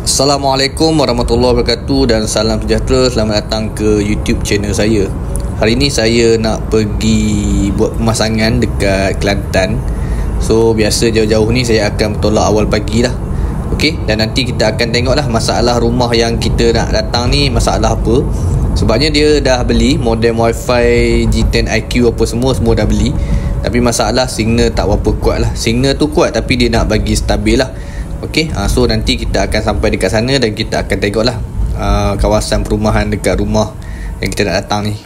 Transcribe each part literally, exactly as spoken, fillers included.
Assalamualaikum warahmatullahi wabarakatuh dan salam sejahtera. Selamat datang ke YouTube channel saya. Hari ni saya nak pergi buat pemasangan dekat Kelantan. So biasa jauh-jauh ni saya akan bertolak awal pagi lah. Okey, dan nanti kita akan tengok lah masalah rumah yang kita nak datang ni masalah apa. Sebabnya dia dah beli modem wifi G ten I Q apa semua Semua dah beli. Tapi masalah signal tak berapa kuat lah. Signal tu kuat tapi dia nak bagi stabil lah. Okey, uh, so nanti kita akan sampai dekat sana dan kita akan tengoklah uh, kawasan perumahan dekat rumah yang kita nak datang ni.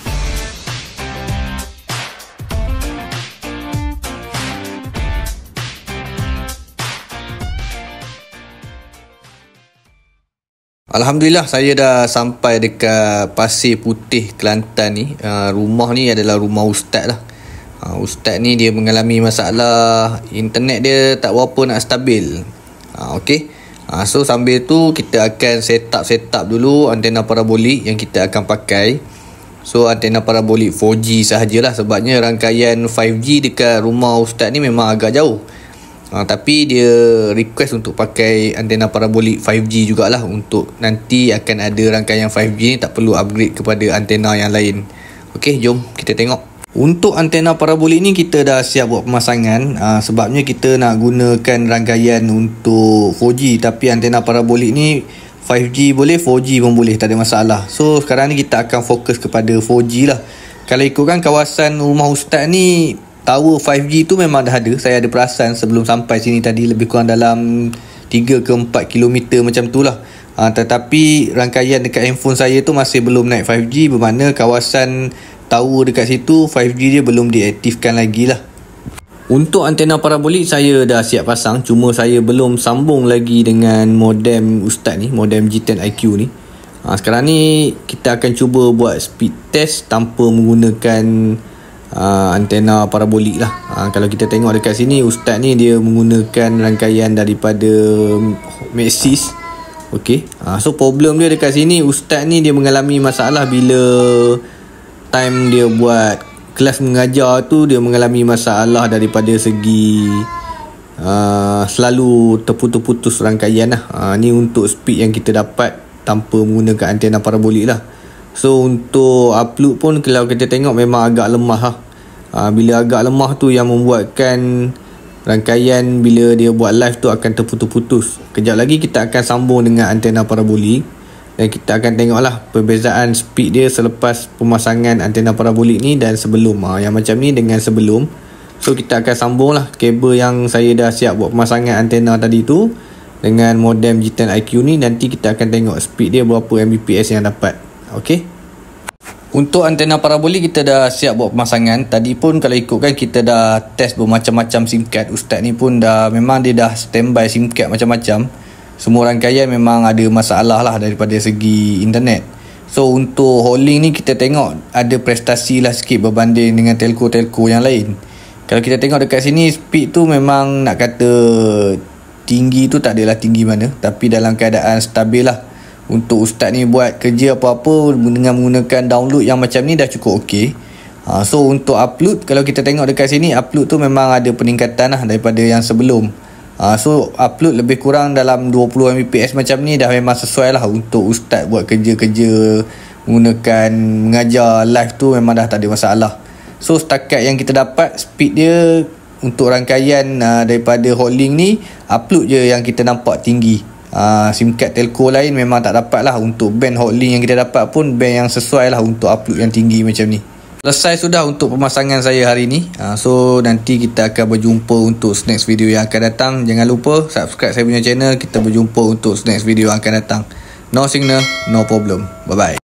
Alhamdulillah saya dah sampai dekat Pasir Putih Kelantan ni. Uh, rumah ni adalah rumah ustaz lah. Uh, ustaz ni dia mengalami masalah internet dia tak berapa nak stabil. Ha, okay. ha, So sambil tu kita akan set up set up dulu antena parabolik yang kita akan pakai. So antena parabolik four G sahajalah, sebabnya rangkaian five G dekat rumah ustaz ni memang agak jauh. ha, Tapi dia request untuk pakai antena parabolik five G jugalah. Untuk nanti akan ada rangkaian five G ni tak perlu upgrade kepada antena yang lain. Okay, jom kita tengok. Untuk antena parabolik ni kita dah siap buat pemasangan. uh, Sebabnya kita nak gunakan rangkaian untuk four G, tapi antena parabolik ni five G boleh, four G pun boleh, tak ada masalah. So sekarang ni kita akan fokus kepada four G lah. Kalau ikutkan kawasan rumah ustaz ni, tower five G tu memang dah ada. Saya ada perasan sebelum sampai sini tadi, lebih kurang dalam tiga ke empat kilometer macam tu lah. uh, Tetapi rangkaian dekat handphone saya tu masih belum naik five G, bermakna kawasan tower dekat situ five G dia belum diaktifkan lagi lah. Untuk antena parabolik saya dah siap pasang, cuma saya belum sambung lagi dengan modem ustaz ni, modem G ten I Q ni. ha, Sekarang ni kita akan cuba buat speed test tanpa menggunakan uh, antena parabolik lah. ha, Kalau kita tengok dekat sini, ustaz ni dia menggunakan rangkaian daripada Maxis. Okay. ha, So problem dia dekat sini, ustaz ni dia mengalami masalah bila time dia buat kelas mengajar tu, dia mengalami masalah daripada segi uh, selalu terputus-putus rangkaian lah. uh, Ni untuk speed yang kita dapat tanpa menggunakan antena parabolik lah. So untuk upload pun kalau kita tengok memang agak lemah lah. uh, Bila agak lemah tu yang membuatkan rangkaian bila dia buat live tu akan terputus-putus. Kejap lagi kita akan sambung dengan antena parabolik dan kita akan tengoklah perbezaan speed dia selepas pemasangan antena parabolik ni dan sebelum. ha, Yang macam ni dengan sebelum. So kita akan sambung lah kabel yang saya dah siap buat pemasangan antena tadi tu dengan modem G ten I Q ni. Nanti kita akan tengok speed dia berapa M B P S yang dapat. Okay. Untuk antena parabolik kita dah siap buat pemasangan. Tadi pun kalau ikutkan kita dah test bermacam-macam SIM card. Ustaz ni pun dah memang dia dah standby SIM card macam-macam. Semua rangkaian memang ada masalah lah daripada segi internet. So untuk hauling ni kita tengok ada prestasi lah sikit berbanding dengan telco-telco yang lain. Kalau kita tengok dekat sini, speed tu memang nak kata tinggi tu tak adalah tinggi mana, tapi dalam keadaan stabil lah. Untuk ustaz ni buat kerja apa-apa dengan menggunakan download yang macam ni dah cukup okey. ha, So untuk upload, kalau kita tengok dekat sini, upload tu memang ada peningkatan lah daripada yang sebelum. Uh, so upload lebih kurang dalam dua puluh M B P S macam ni dah memang sesuai lah untuk ustaz buat kerja-kerja menggunakan mengajar live tu, memang dah tak ada masalah. So setakat yang kita dapat speed dia untuk rangkaian uh, daripada hauling ni, upload je yang kita nampak tinggi. uh, SIM card telco lain memang tak dapat lah. Untuk band hauling yang kita dapat pun band yang sesuai lah untuk upload yang tinggi macam ni. Selesai sudah untuk pemasangan saya hari ni. ha, So nanti kita akan berjumpa untuk next video yang akan datang. Jangan lupa subscribe saya punya channel. Kita berjumpa untuk next video yang akan datang. No signal, no problem. Bye bye.